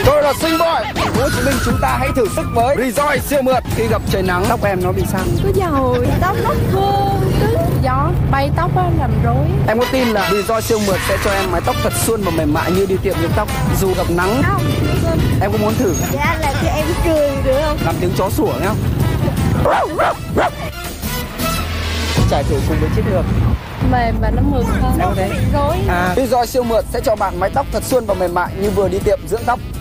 Tôi là Sinh Boy. Thành phố Hồ Chí Minh chúng ta hãy thử sức với Rejoice siêu mượt. Khi gặp trời nắng tóc em nó bị sao? Có dầu, tóc nó khô, cứng, gió bay tóc á làm rối. Em có tin là Rejoice siêu mượt sẽ cho em mái tóc thật suôn và mềm mại như đi tiệm nhuộm tóc dù gặp nắng? Không. Em có muốn thử? Dạ anh làm cho em cười được không? Làm tiếng chó sủa nhá. Trải thử cùng với chiếc được. Mềm và nó mượt hơn. Em có thấy? Rối. Rejoice siêu mượt sẽ cho bạn mái tóc thật suôn và mềm mại như vừa đi tiệm dưỡng tóc.